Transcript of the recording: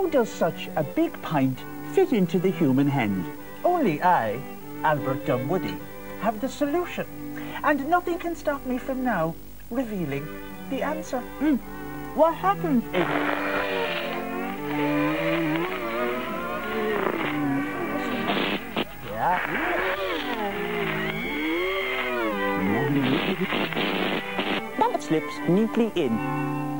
How does such a big pint fit into the human hand? Only I, Albert Dunwoody, have the solution. And nothing can stop me from now revealing the answer. What happens if... That slips neatly in.